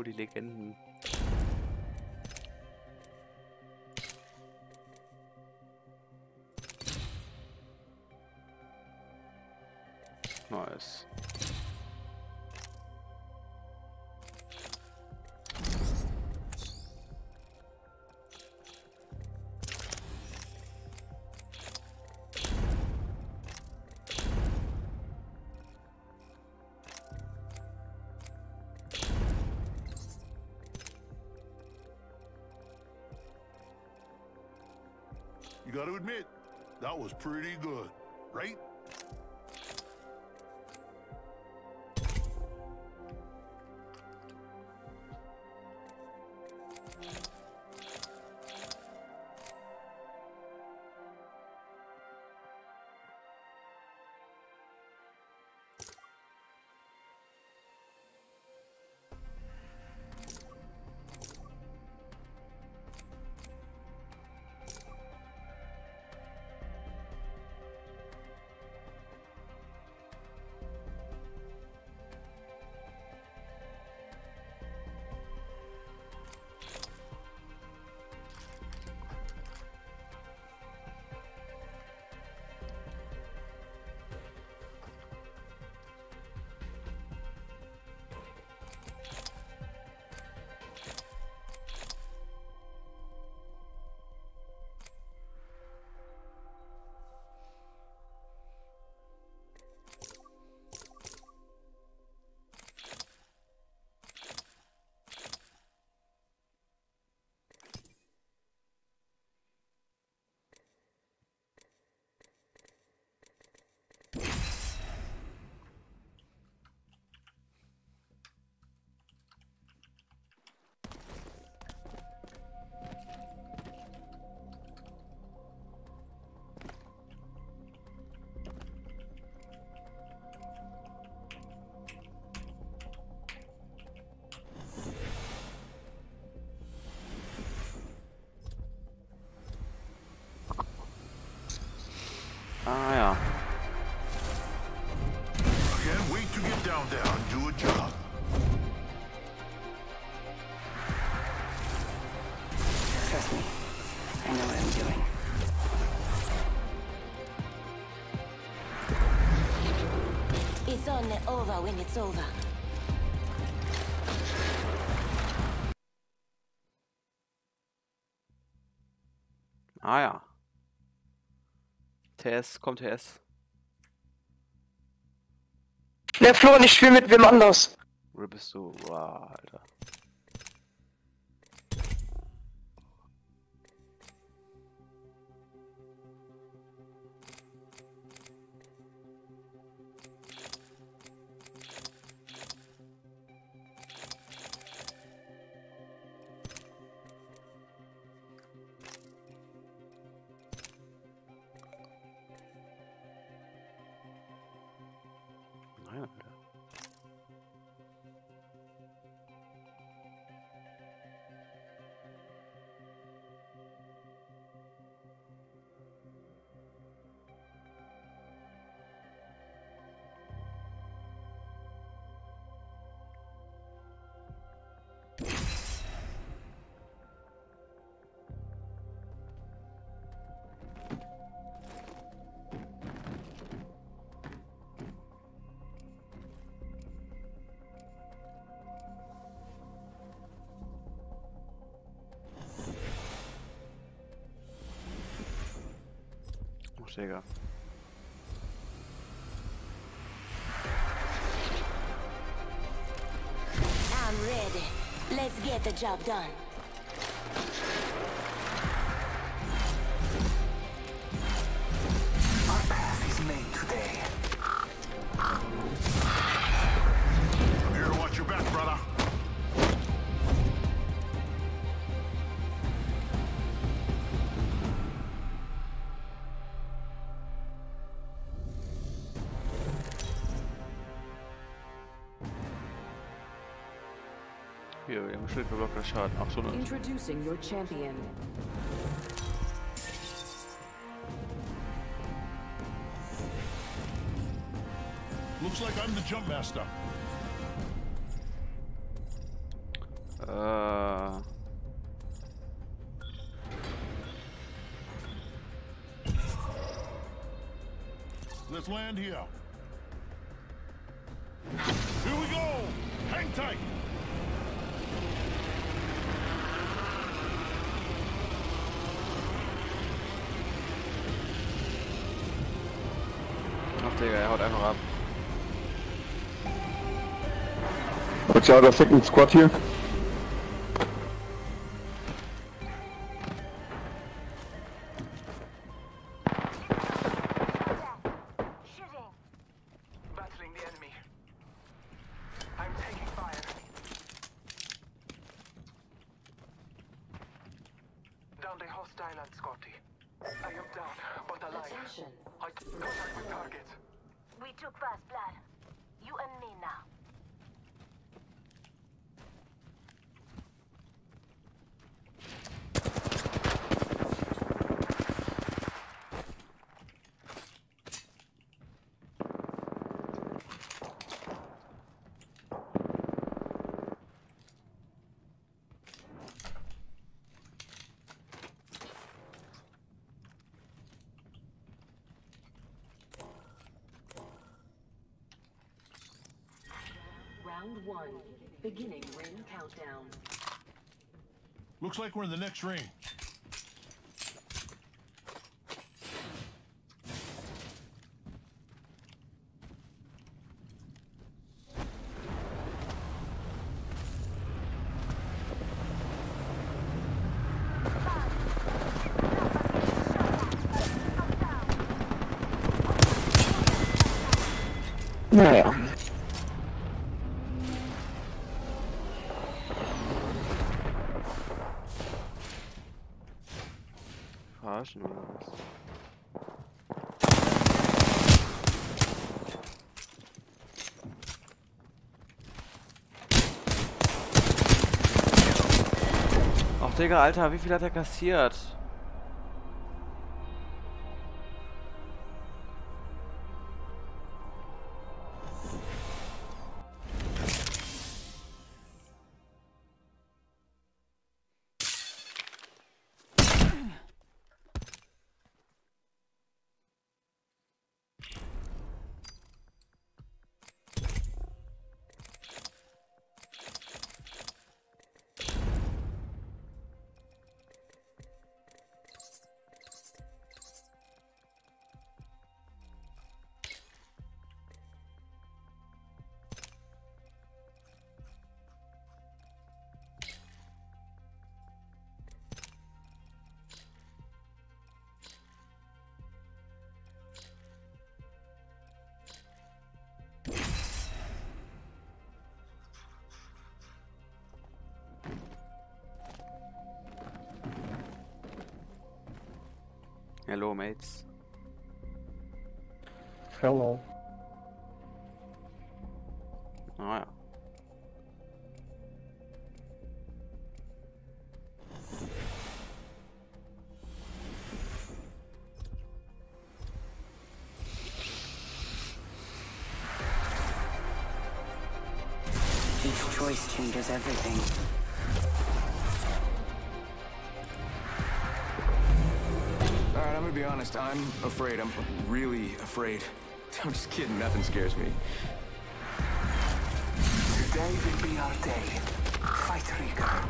Oh, die Legenden. Nice. You gotta admit, that was pretty good, right? Ah ja. Can't wait to get down there and do a job. Trust me. I know what I'm doing. It's only over when it's over. Ah ja. TS, kommt TS. Der Flo und ich spiele mit wem anders. Wo bist du? Wow, Alter. Nein, Alter. Oh, Digga. I'm ready. Let's get the job done. Our path is made today. Here to watch your back, brother. Hier, wir haben Schild geblockter Schaden. 800. Introducing your champion. Looks like I'm the jump master. Let's land here. Here we go! Hang tight! Ach Digga, er haut einfach ab. Watch out, a second squad here. Battling the enemy. I'm taking fire. Down the hostile at Scotty. I am down, but alive. Attention. I contact with target. We took fast blood. You and me now. Round 1. Beginning ring countdown. Looks like we're in the next ring. Naja. Verarschen oder was? Ach Digga, Alter, wie viel hat er kassiert? Hello, mates. Hello. Ah ja. Each choice changes everything. Alright, I'm gonna be honest, I'm afraid. I'm really afraid. I'm just kidding, nothing scares me. Today will be our day. Fight Rika.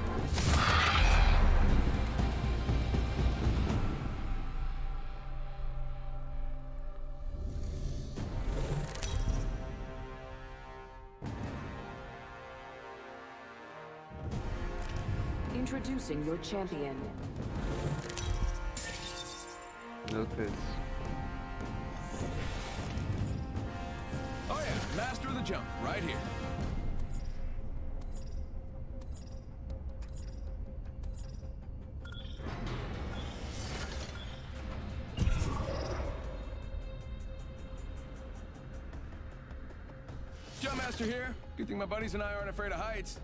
Introducing your champion. No piss. Oh yeah, master of the jump, right here. Jump master here. Good thing my buddies and I aren't afraid of heights.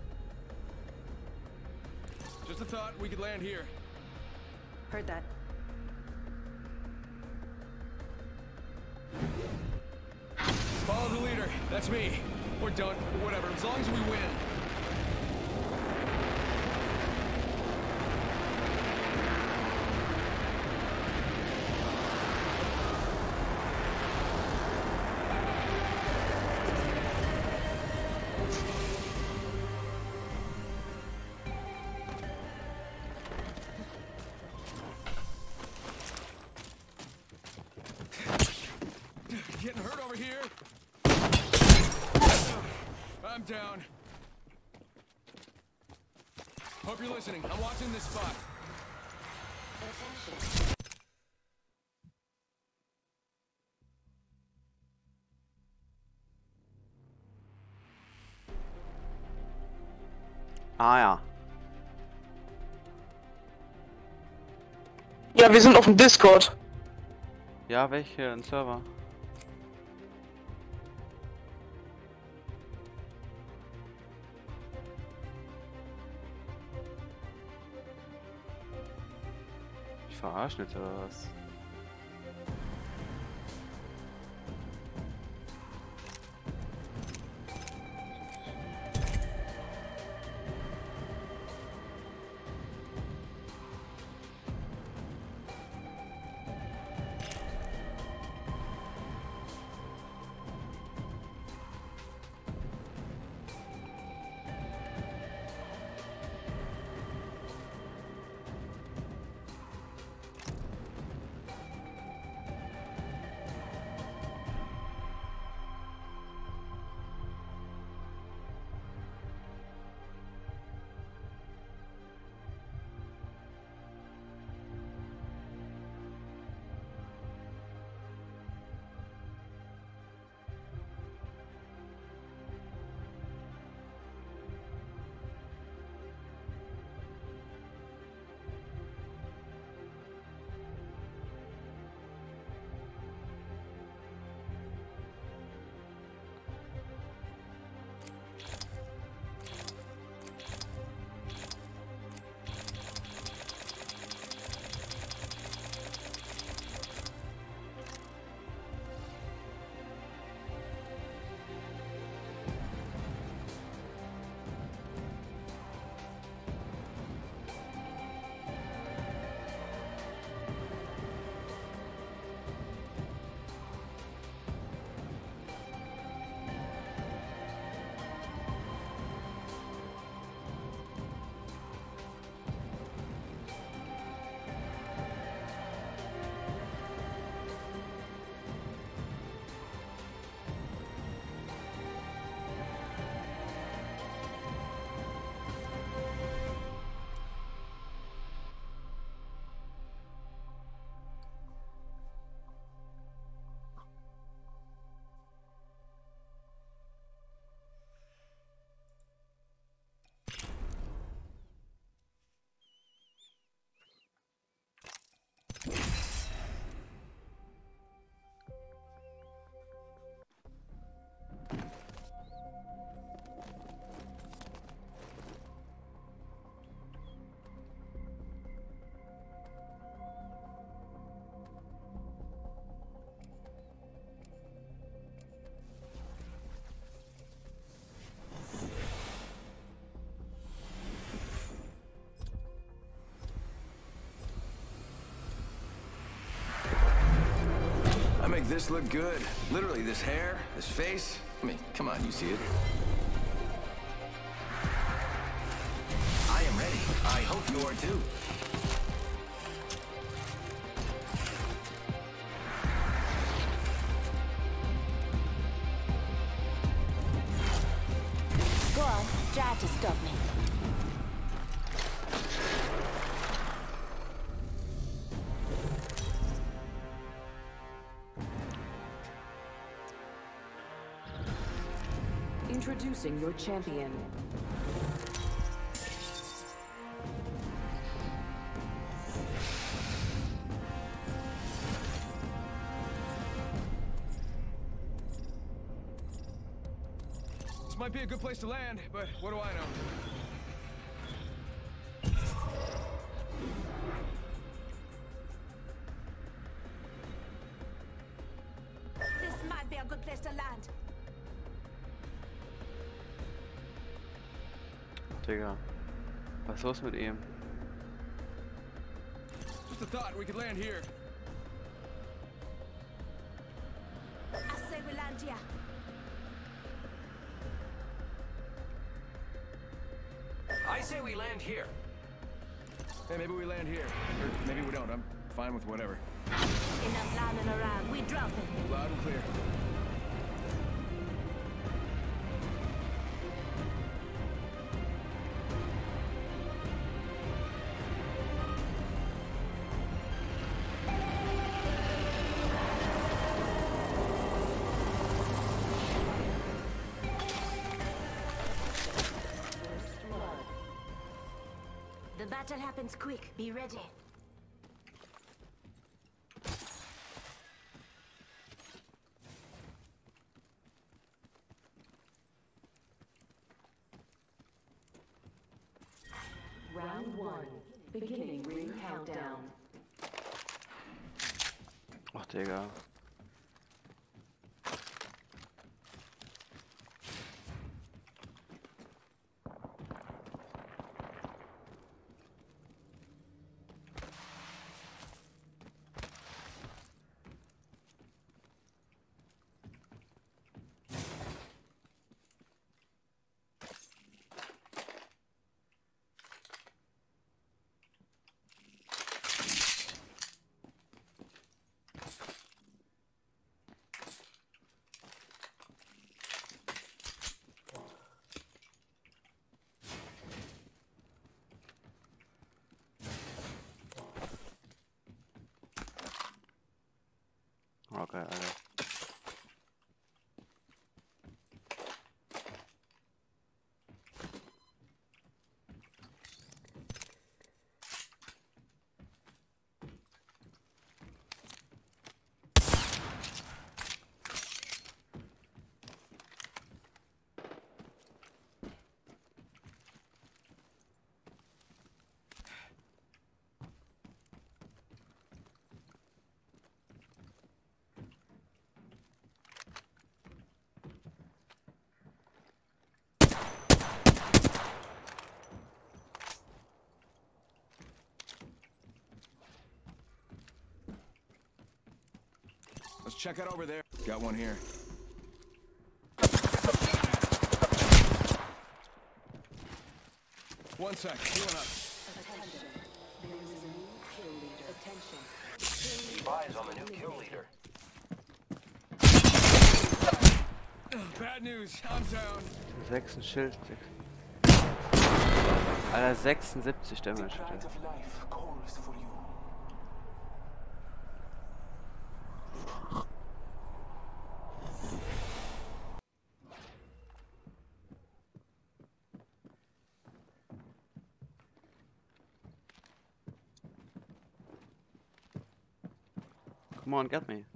Just a thought, we could land here. Heard that. Follow the leader, that's me. Or don't, or whatever, as long as we win. Getting hurt over here. I'm down. Hope you're listening. I'm watching this spot. Attention. Ah ja. Ja, wir sind auf dem Discord. Ja, welche? Ein Server. Ich verarsche jetzt oder was? I make this look good. Literally, this hair, this face. I mean, come on, you see it. I am ready. I hope you are too. Go on, try to stop me. Introducing your champion. This might be a good place to land, but what do I know? This might be a good place to land. Digga. Was ist los mit ihm? Just a thought, we could land here. I say we land here. I say we land here. Hey, maybe we land here. Or maybe we don't. I'm fine with whatever. Enough lambing around. We drop it. Loud and clear. The battle happens quick. Be ready. Round 1. Beginning ring countdown. Ach, Digga. Okay, Alter. Let's check out over there. Got one here. One sec. Healing up. Attention. There is a new kill leader. Attention. Keep eyes on the new kill leader. Bad news. I'm down. 6 ein Schild. Alter, 76 Damage. Pride Alter. of life calls for you. Come on, get me.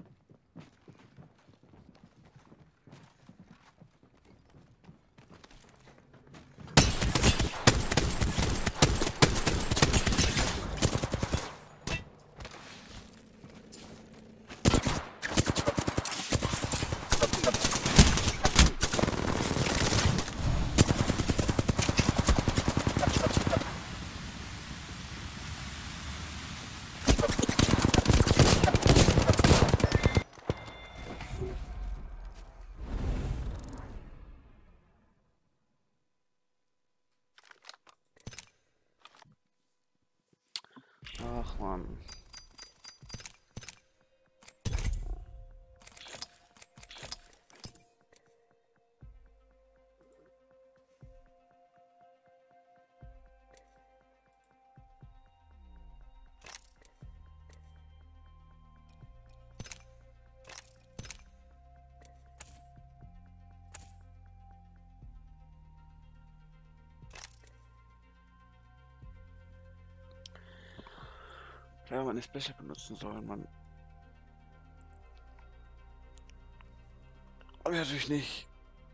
Ach man. Ja, man eine Special benutzen sollen, Mann. Aber natürlich nicht.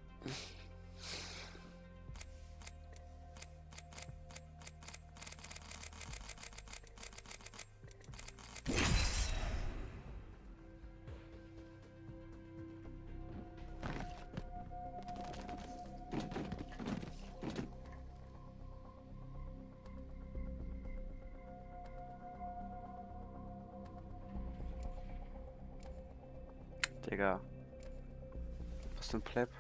Digga. Was für ein Pleb.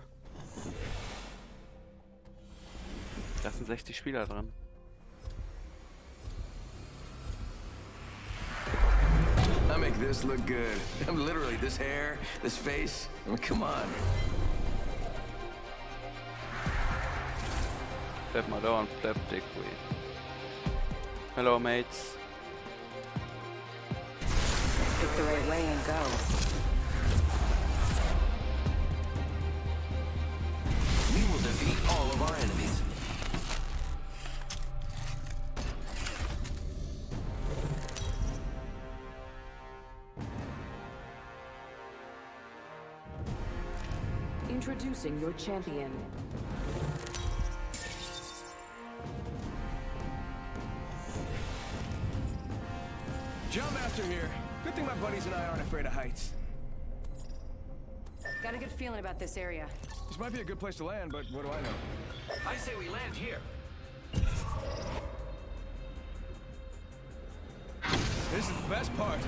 Da sind 60 Spieler drin. this look good. I'm literally, this hair, this face. I mean, come on. Bleib mal da und bleib dick, weh. Hello, mates. Pick the right way and go. We will defeat all of our enemies. Introducing your champion. Jump after here. Good thing my buddies and I aren't afraid of heights. Got a good feeling about this area. This might be a good place to land, but what do I know? I say we land here. This is the best part.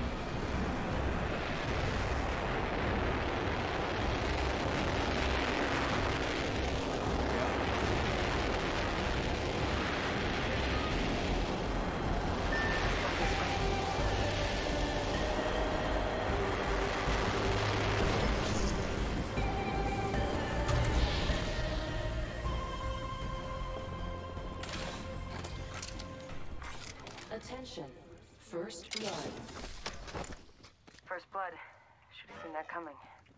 Attention. First blood. First blood. Should have seen that coming.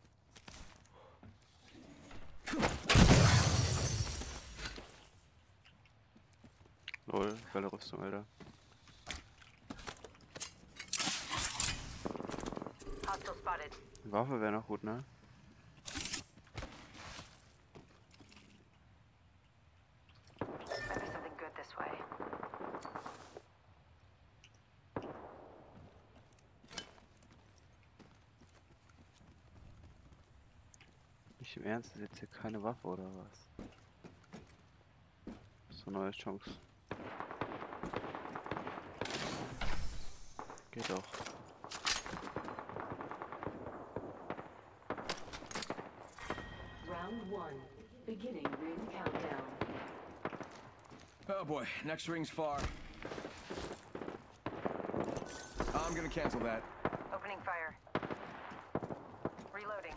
Lol, geile Rüstung, Alter. Hostile spotted. Die Waffe wäre noch gut, ne? Might be something good this way. Nicht im Ernst, ist jetzt hier keine Waffe oder was? So, neue Chance. Geht doch. Round 1. Beginning ring countdown. Oh boy, next ring's far. I'm gonna cancel that. Opening fire. Reloading.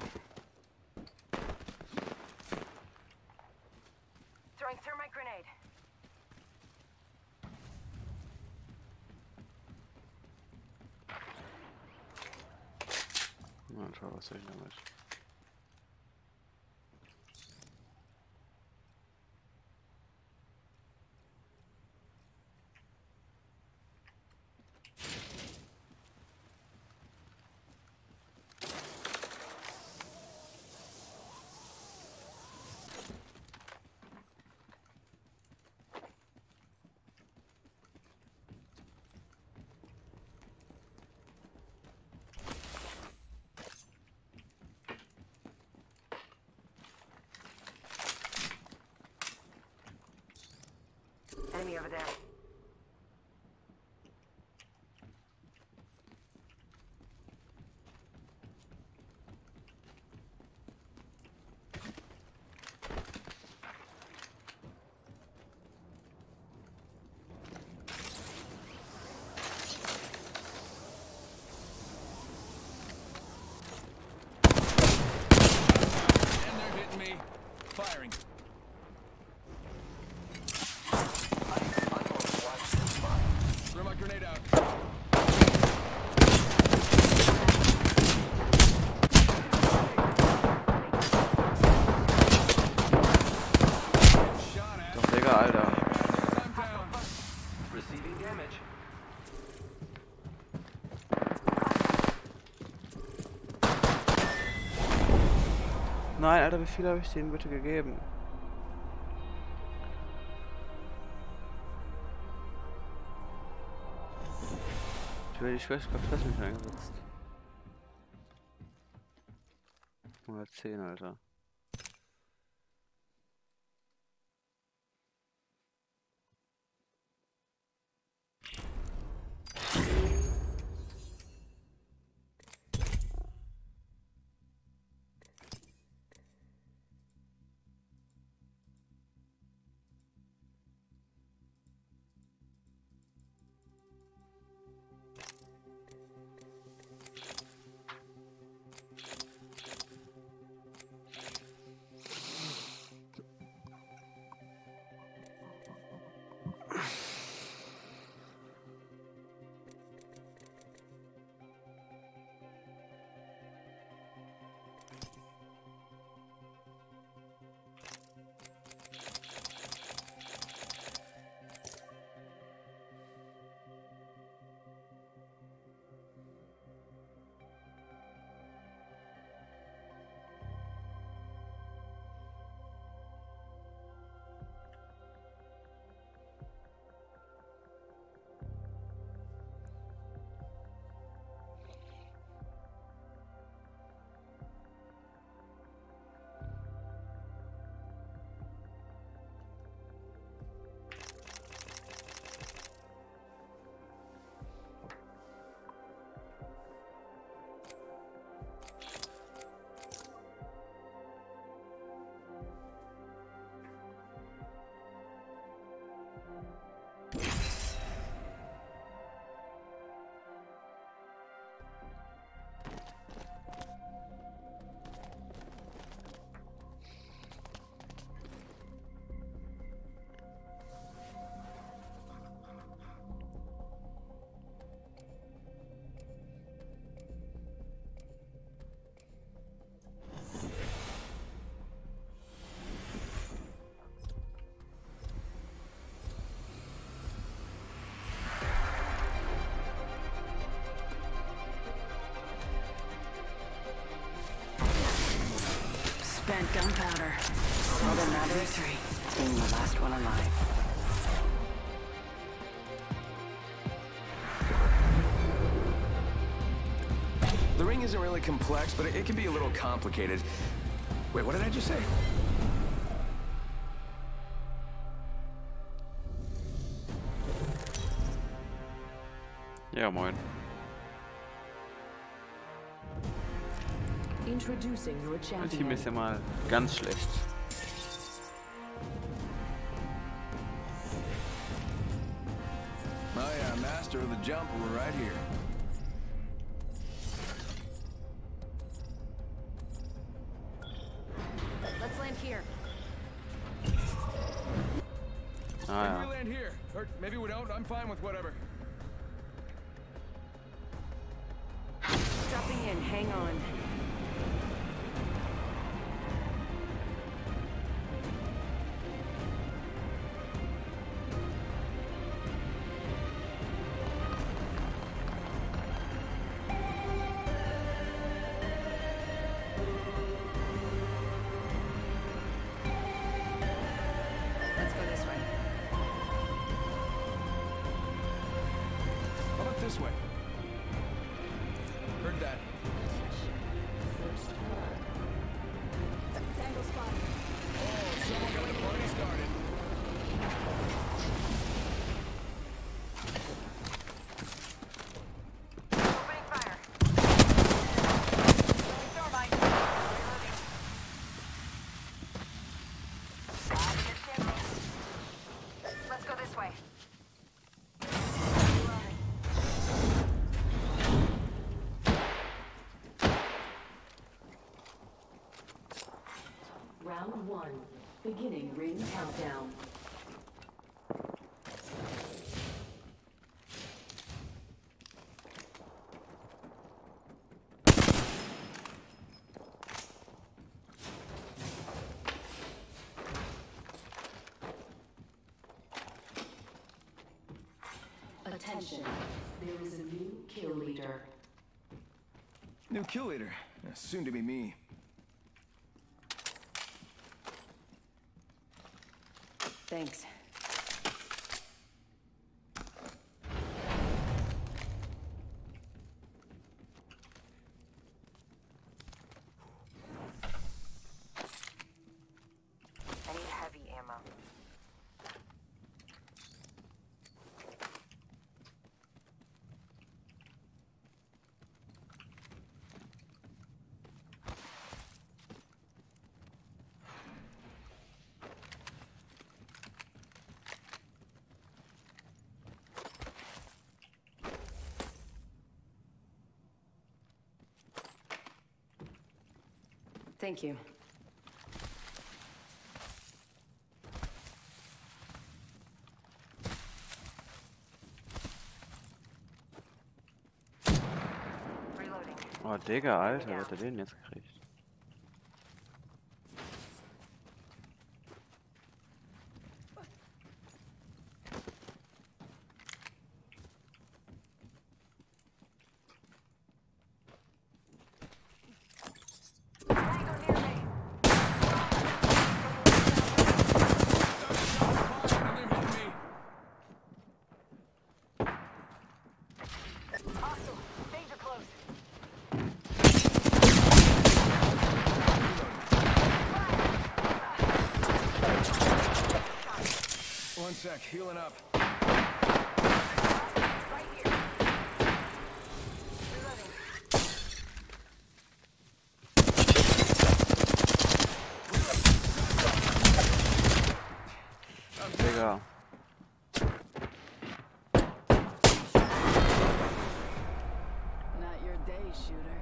Throwing thermite grenade. Na, schau, was soll ich damit? Enemy over there. And they're hitting me. Firing. Throw my grenade out. Shot at. Doch, Digga, Alter. I'm down. Receiving damage. Nein, Alter, wie viel habe ich denen bitte gegeben? Ich will die Schwächkraft nicht eingesetzt. 110, Alter. gunpowder. All that matters, being the last one alive. The ring isn't really complex, but it can be a little complicated. Wait, what did I just say? Ja, moin. Introducing your Mein Team champion. ist ja mal ganz schlecht. My master of the jump right here. Let's land here. Ah Maybe we ja. land here, or maybe we don't. I'm fine with whatever. Dropping in. Hang on. Let's go this way. How about this way? Heard that. Tango spot. Oh, someone got the party started. Opening fire. Thermite. Let's go this way. Round 1. Beginning ring countdown. Attention. There is a new kill leader. New kill leader. Soon to be me. Thanks. I need heavy ammo. Thank you. Reloading. Oh, Digga, Alter, wer hat er den jetzt gekriegt? Hostile. Danger close. One sec, healing up. Right here. Reloading. Digga. Not your day, shooter.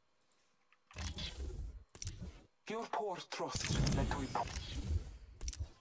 Your poor trust that we...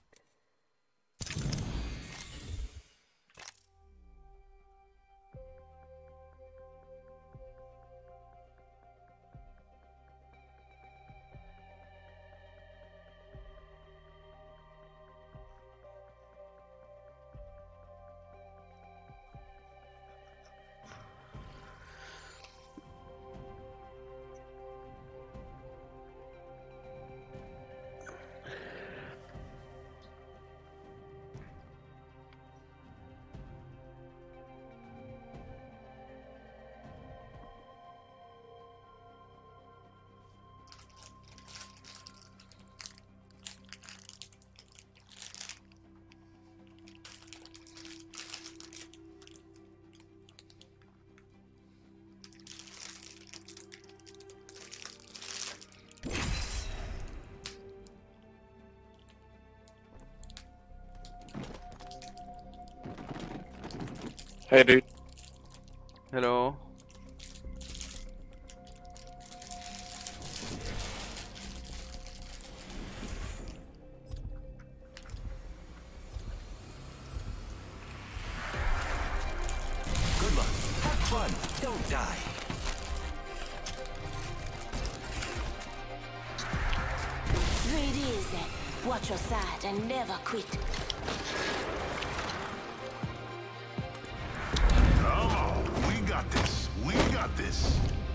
Hey, dude. Hello. Good luck. Have fun. Don't die. Breathe easy. Watch your side and never quit. Come on, we got this. We got this.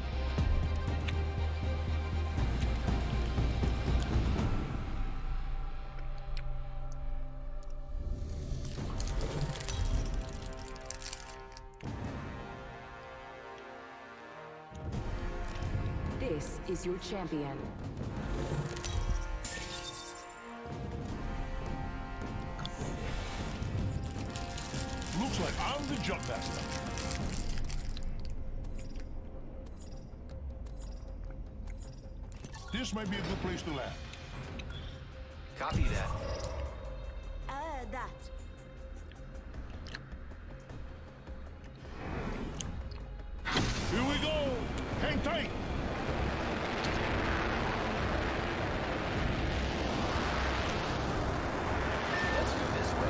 This is your champion. Looks like I'm the jump master. This might be a good place to land. Copy that. That. Here we go. Hang tight. Let's go this way.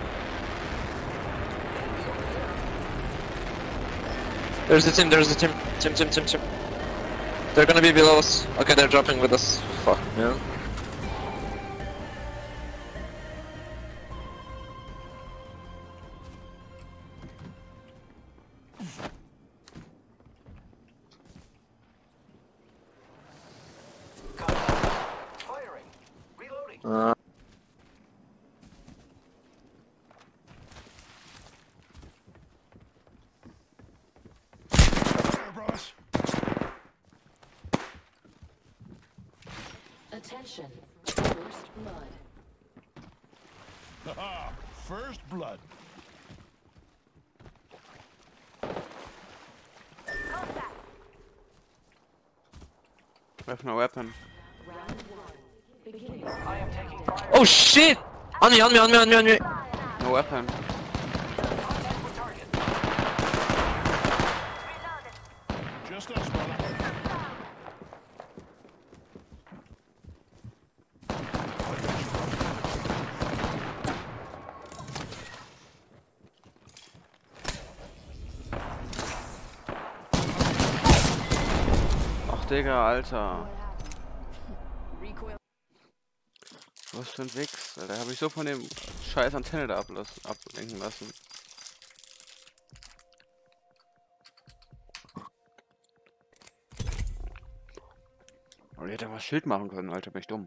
There's the team, there's the team. Team. They're gonna be below us. Okay, they're dropping with us. Fuck, man. Firing. Reloading. There, bros. Attention. First blood. Haha, first blood. I have no weapon. Round one. Beginning. I am taking fire. Oh shit! On me! No weapon. Contact with target. Just us, brother. Ach Digga, Alter. Recoil. Was für ein Wichs, Alter. Habe ich so von dem scheiß Antenne da ablenken lassen. Aber die hätte mal Schild machen können, Alter, bin ich dumm.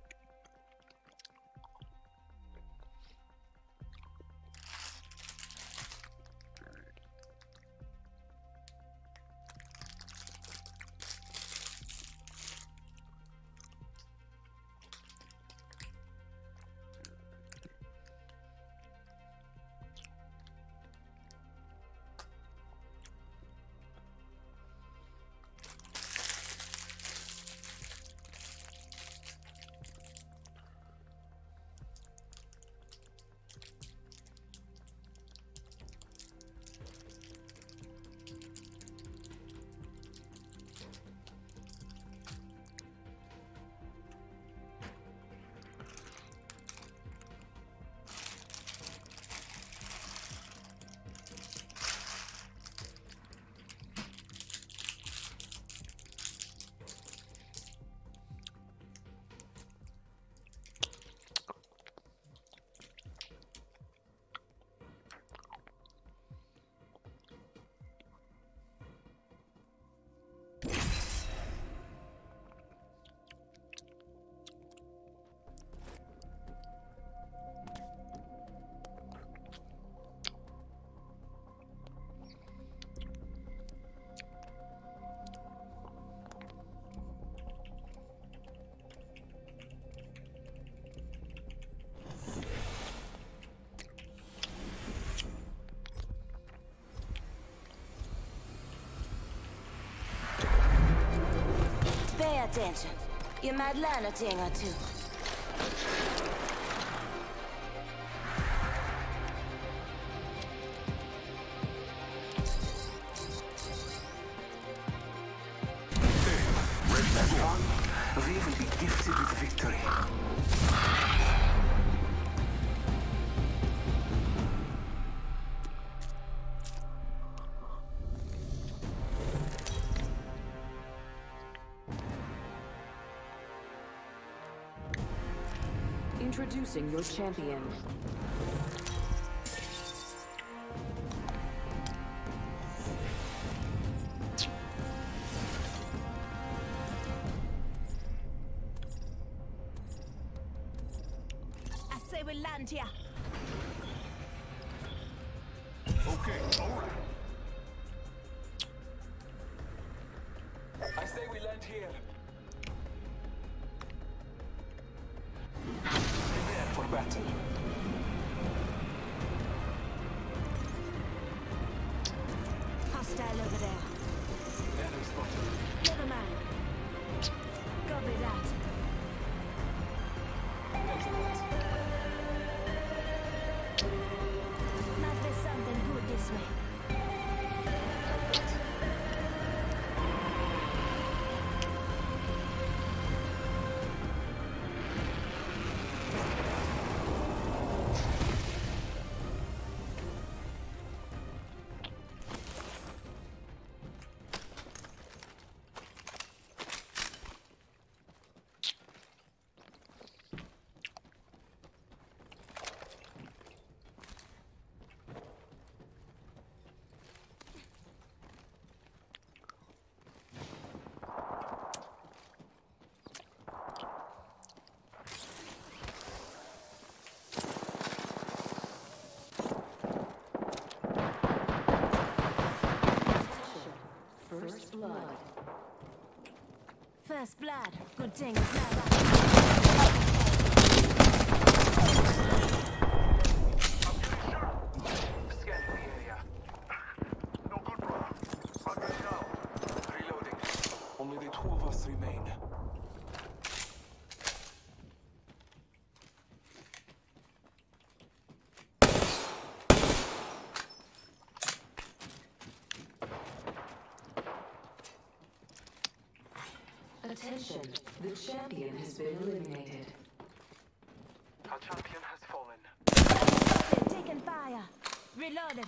Pay attention. You might learn a thing or two. We will be gifted with victory. Introducing your champion. I say we land here. Okay, all right. I say we land here. For battle. Hostile over there. Enemy spotted. Never mind. Copy that. Might be something good this way. First blood. First blood. Good thing it's not that. Scanning the area. No good, brother. I'll get down. Reloading. Only the two of us remain. Attention, the champion has been eliminated. Our champion has fallen. They're taking fire. Reloaded.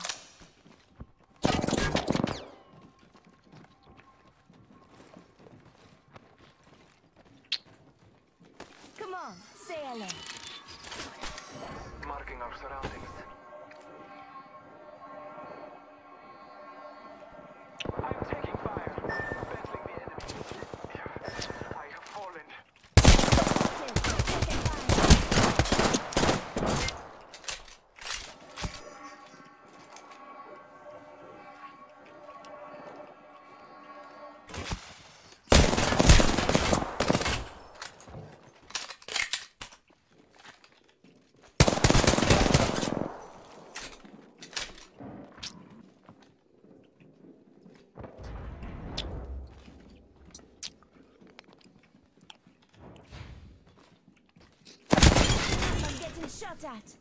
Come on, say hello. Marking our surroundings. I'm taking fire. Battling the enemy. I have fallen. Taking fire. I'm getting shot at.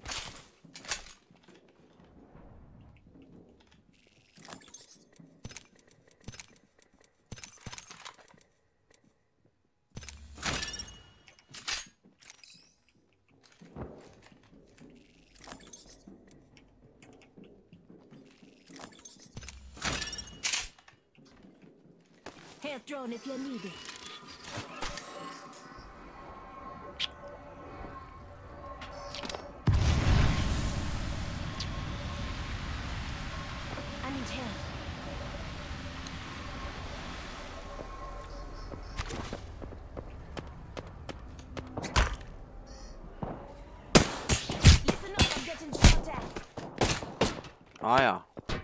Health drone if you need it. I need help. Listen up, I'm getting shot at. Ah ja.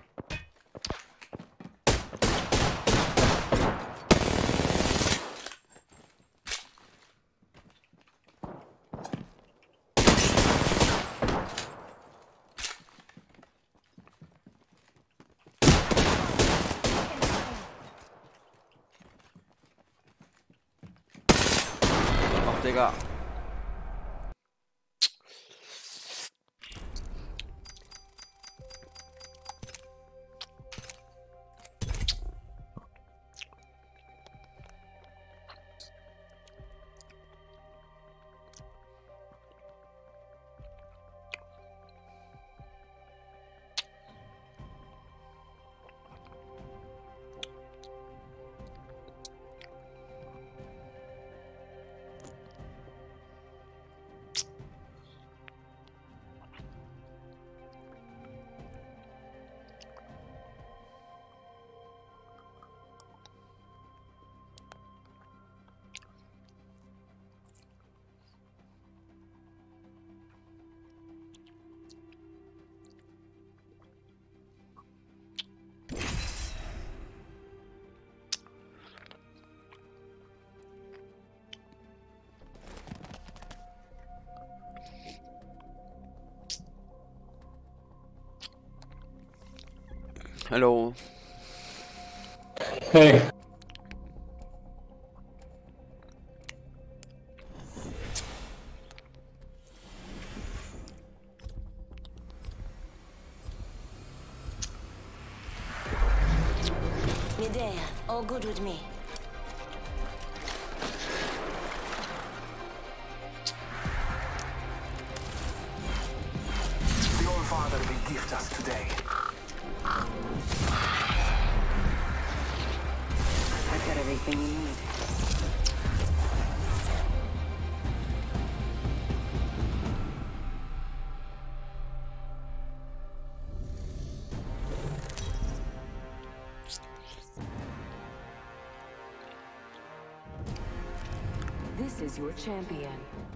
Ach, Digga. Hello. Hey. Medea, all good with me. The All Father will gift us today. I've got everything you need. This is your champion.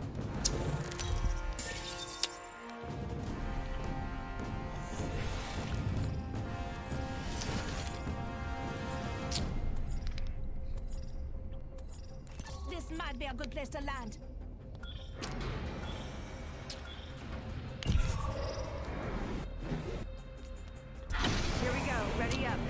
This might be a good place to land. Here we go. Ready up.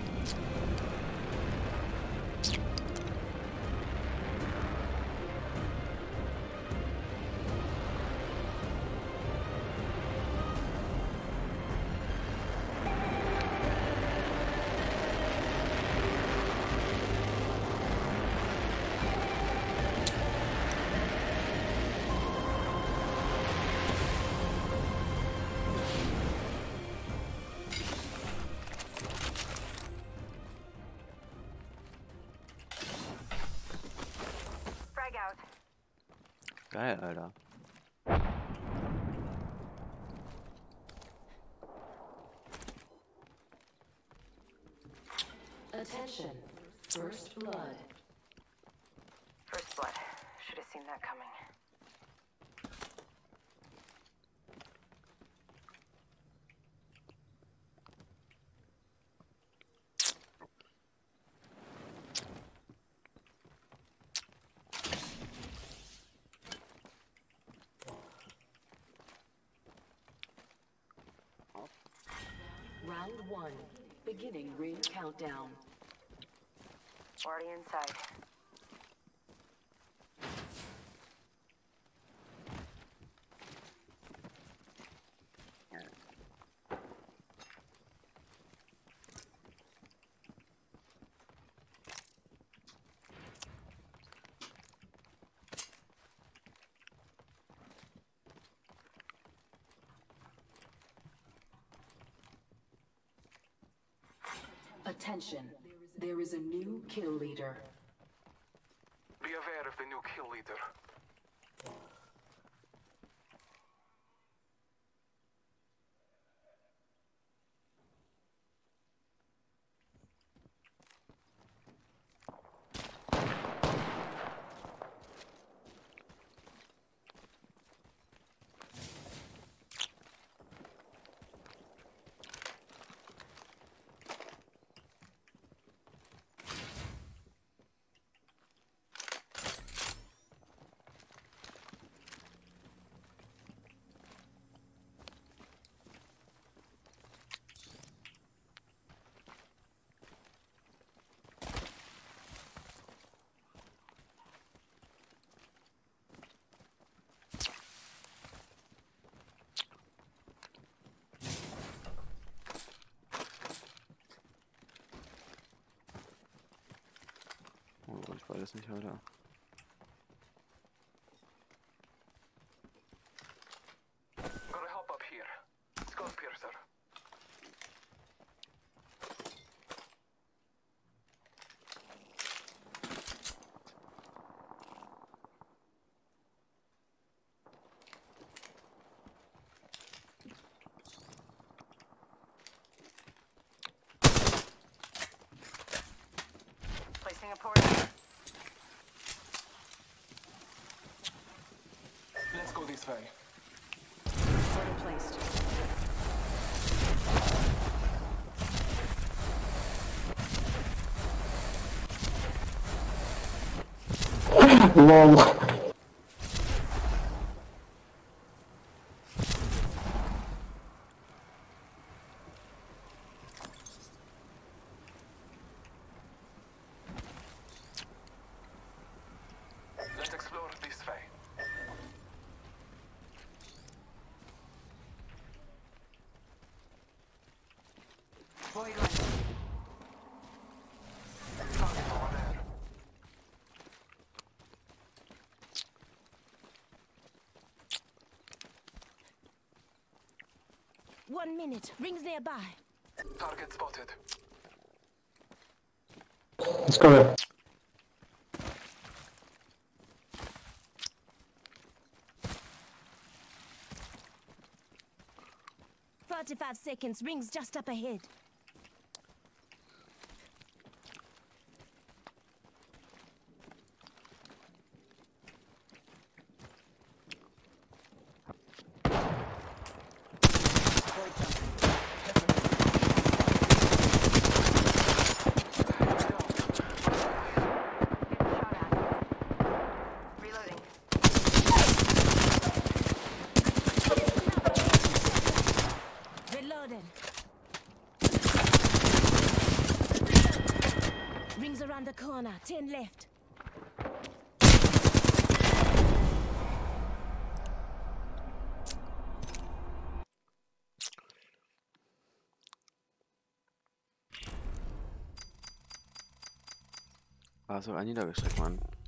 Frag out. Geil, Alter. Attention. First blood. First blood. Should have seen that coming. Round 1. Beginning ring countdown. Already inside. Attention. There is a new kill leader. Be aware of the new kill leader. Oh, ich weiß es nicht, Alter. Gotta help up here. Skull piercer. Placing a portal. Let's go this way. Portal placed. Lol. 1 minute. Rings nearby. Target spotted. Let's go there. 45 seconds. Rings just up ahead. Reloading. Rings around the corner. 10 left. Ah, so ein niedergestreckt, Mann.